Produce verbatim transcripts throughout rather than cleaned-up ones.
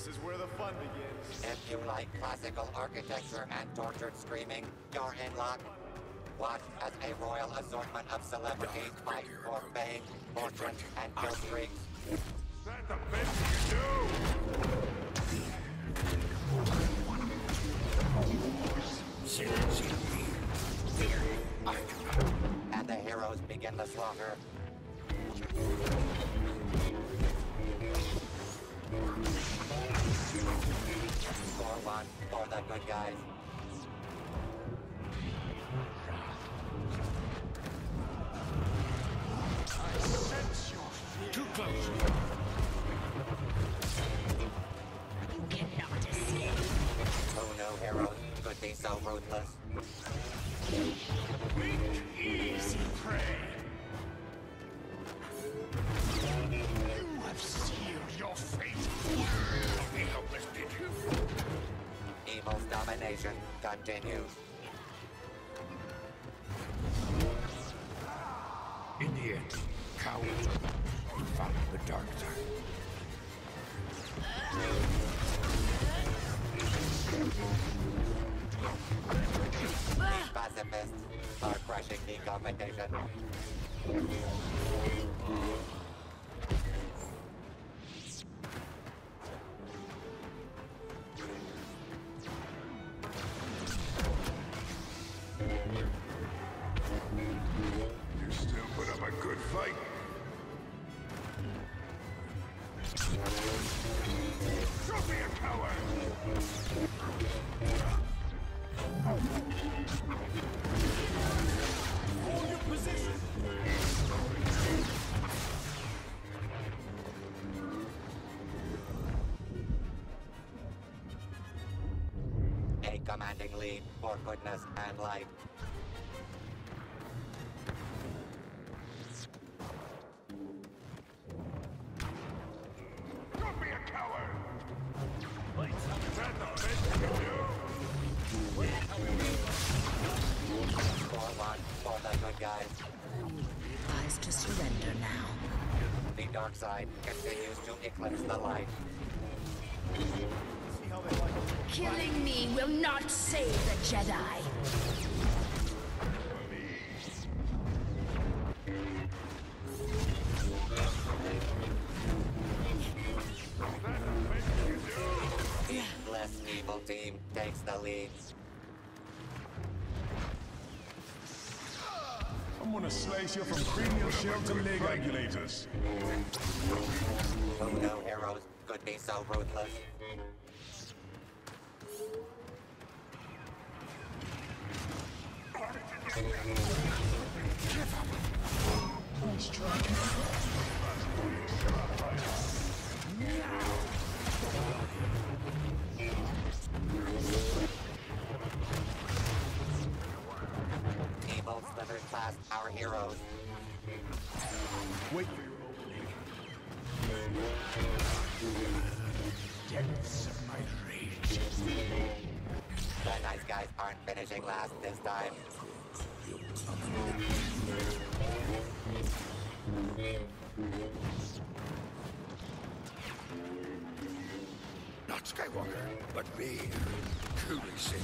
is where the fun begins. If you like classical architecture and tortured screaming, you're in luck. Watch as a royal assortment of celebrities fight for fame, fortune, and kill streaks. Is that the best you can do? And the heroes begin the slaughter. Score one for the good guys. I sense your fear. Too close. You cannot escape. Who knew heroes could be so ruthless? Easy prey. You have sealed your fate. You'll be helpless, did you? Evil's domination continues. In the end, cowards who follow the dark side. These pacifists are crushing the competition. You still put up a good fight. Don't be a coward! Hold your position! A commanding lead for goodness and light. Don't be a coward! Is that the best you can do? Score one for the good guys. Advised to surrender now. The dark side continues to eclipse the light. Killing me will not save the Jedi. The less evil team takes the lead. I'm gonna slice you from cranial shell to leg angulators. Who knew heroes could be so ruthless? Evil slithers past our heroes. Wait. Depths of my rage. The nice guys aren't finishing last this time. Not Skywalker, but me. Truly saved.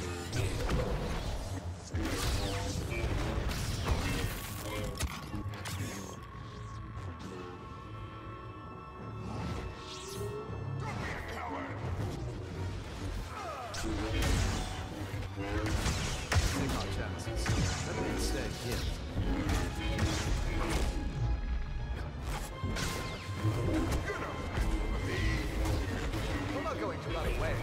We're not going to run away.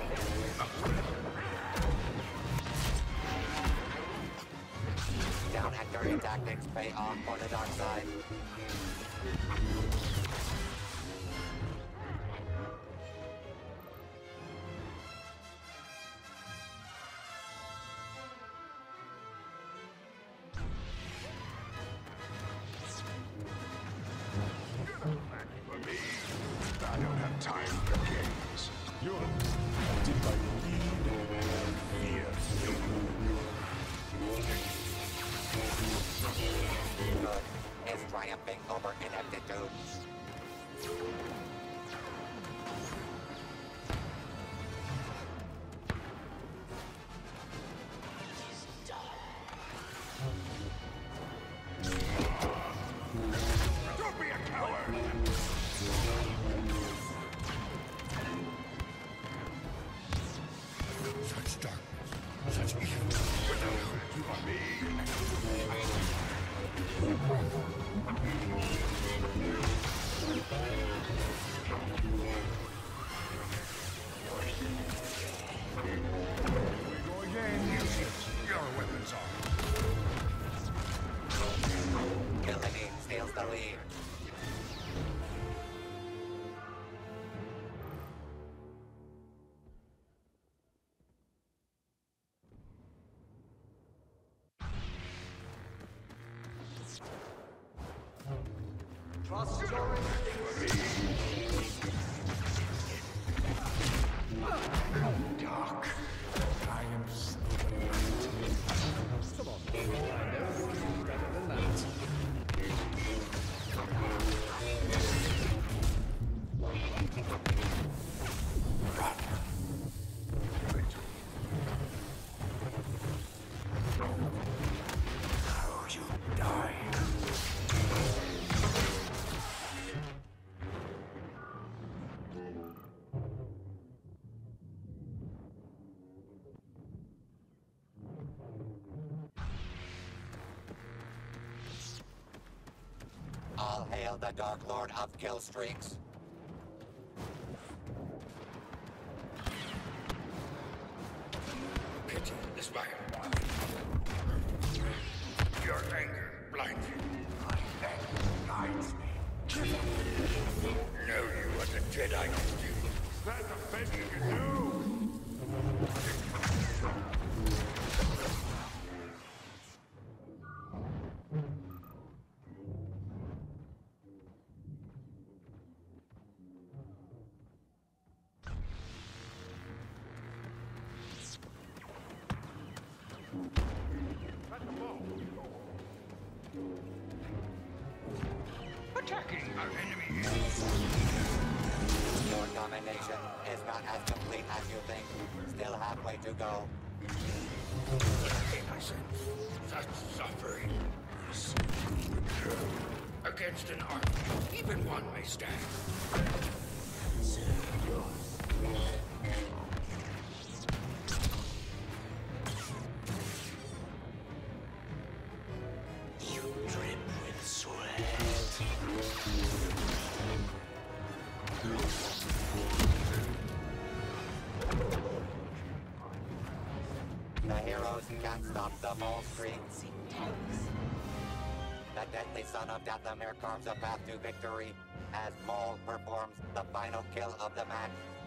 Down and dirty tactics pay off for the dark side. I don't have time for games. You're acted by greed and fear. Good is triumphing over ineptitude. lead. Trust your Dark. I am so Come on, I know you better than that. How you die. All hail the Dark Lord of Kill Streaks. Pity is my Your anger blinds you. My anger guides me. Know you what a Jedi can do. That's the best you can do! Attacking our enemies. Your domination is not as complete as you think. Still halfway to go. Innocence. Such suffering. Against an army, even one may stand. You drip with sweat. The heroes can't stop the mole streak. The deadly son of Dathomir carves a path to victory as Maul performs the final kill of the match.